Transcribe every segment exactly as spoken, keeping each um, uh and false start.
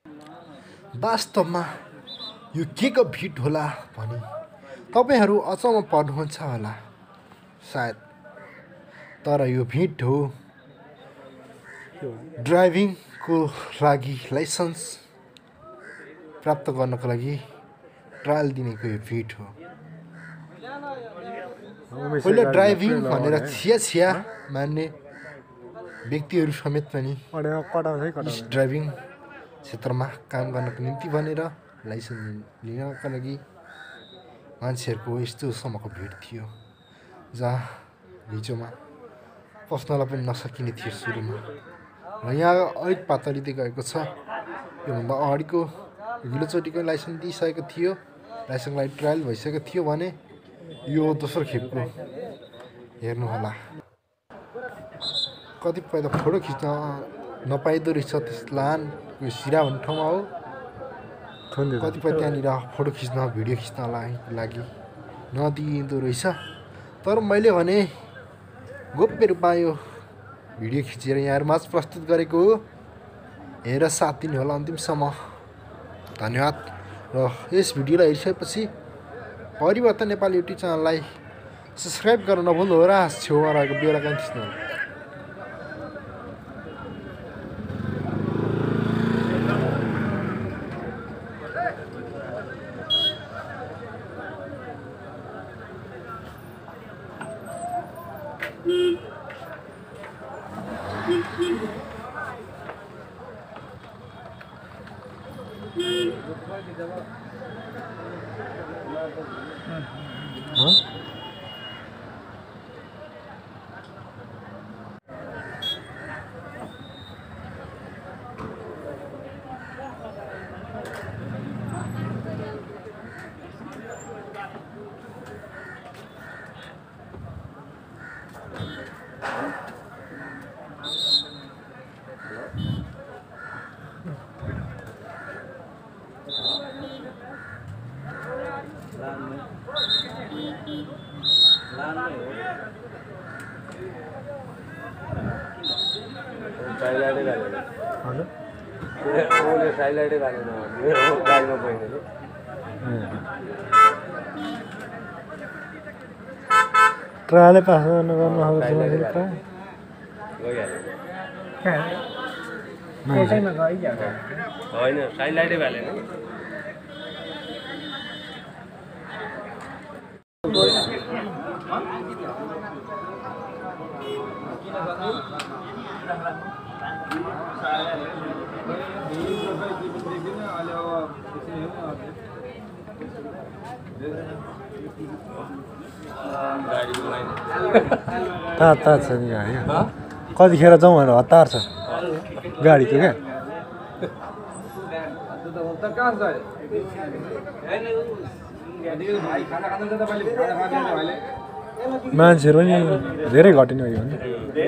वास्तवमा यो के को भिड होला भनी तपाईहरू अचम्म पर्नुहुन्छ होला सायद। तर यो भिड हो ड्राइभिङको लागि लाइसेन्स प्राप्त गर्नको लागि ट्रायल दिनेको यो भिड हो। पहिला ड्राइभिङ भनेर छिया छिया मान्ने व्यक्तिहरू समेत पनि ड्राइभिङ क्षेत्रमा काम गर्नको निम्ति भनेर लाइसेन्स लिनका लागि मान्छेहरूको यस्तो सम्मको भिड थियो जहाँ घिचोमा पस्नलाई पनि नसकिने थियो सुरुमा। र यहाँ अलिक पातलिँदै गएको छ। योभन्दा अगाडिको अघिल्लोचोटिको लाइसेन्स दिइसकेको थियो, लाइसेन्सलाई ट्रायल भइसकेको थियो भने यो दोस्रो खेपको हेर्नुहोला। कतिपय त फोटो खिच्न नपाइदो रहेछ त्यस लानको सिरा भन्ने ठाउँमा हो। कतिपय त्यहाँनिर फोटो खिच्न भिडियो खिच्नलाई लागि नदिइँदो रहेछ। तर मैले भने गोप्य रूपमा यो भिडियो खिचेर यहाँहरूमाझ प्रस्तुत गरेको हो। हेरेर साथ दिनु होला अन्तिमसम्म। धन्यवाद। र यस भिडियोलाई हेरिसकेपछि परिवर्तन नेपाली युट्युब च्यानललाई सब्सक्राइब गर्न नभुल्नुहोला। छेउमा रहेको बेल आइकन थिच्नुहोला। Huh? साइलाइटै गालेन ओले साइलाइटै गालेन मेरो गाडीमा बहिनीले ट्रायलै पास गर्नु गर्नु गइहाल्यो होइन साइलाइटै गालेन। तार तार छ नि गाडी कतिखेर जाउँ भनेर हतार छ गाडीको क्या। मान्छेहरू पनि धेरै घटिनु यो भने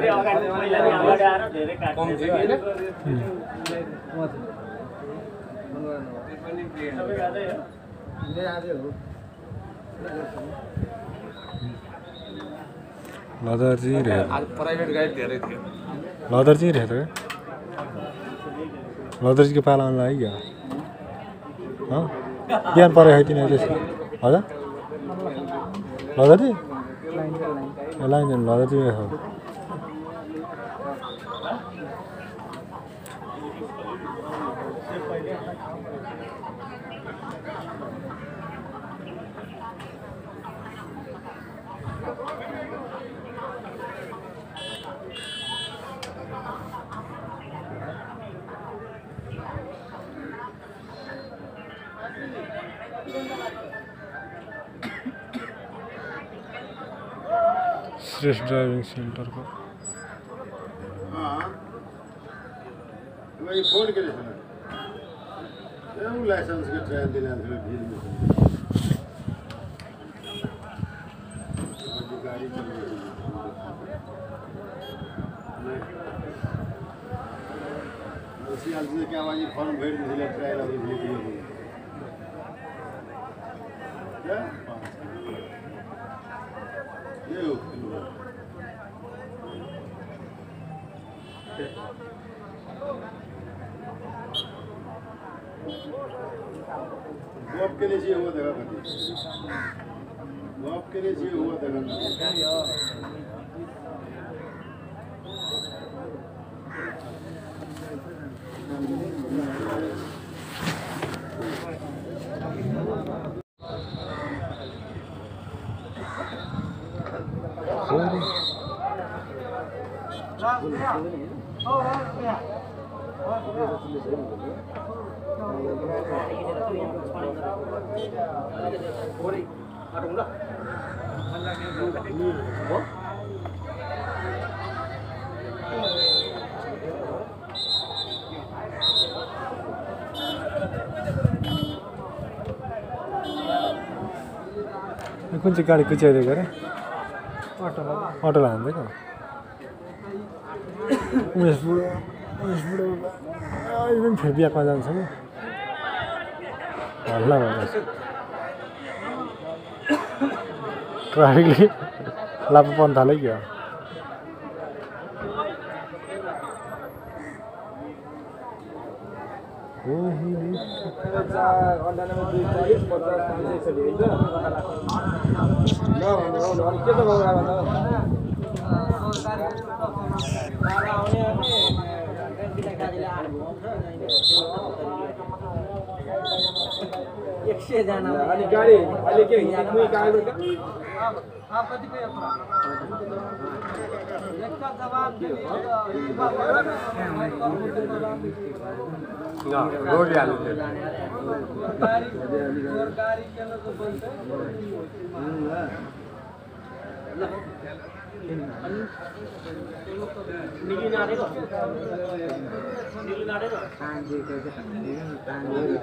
लदर चाहिँ प्राइभेट गाडी धेरै थियो। लदर चाहिँ रहेछ क्या लदर चाहिँ पाला आउनु लाग्यो क्या बिहान परे खाइदिने त्यसको हजुर लदर चाहिँ लाइन लदर चाहिँ हो। श्रेष्ठ ड्राइभिङ सेन्टरको फोन गरेको लाइसेन्सको ट्रायल दिने गाडी चलाउँछ क्या भने फर्म भेट ट्रायल वो आपके लिए चाहिए हुआ देगा कभी वो आपके लिए चाहिए हुआ देगा कुन चाहिँ गाडी कुच्याइदिएको अरे अटो लाँदैको उमेश बुढो उमेश बुढो अहिले पनि फेरि बिहामा जान्छ नि हल्ला भइरहेछ ट्राफिकले लापो पर्न थाल्यो क्या अनि गाडी अहिले के मुई कागज आप कति पे अपना एक का जवाब दे ना रोड यालु थे गाड़ी गाड़ी के लोग बोलते नीली नारे को नीली नारे को कान जी के कान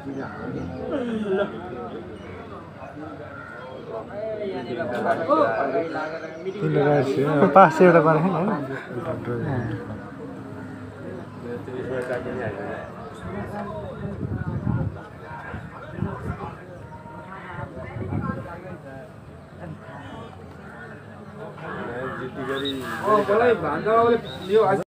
जी पास चाहिँ एउटा गरेँ होइन जिद्दी गरी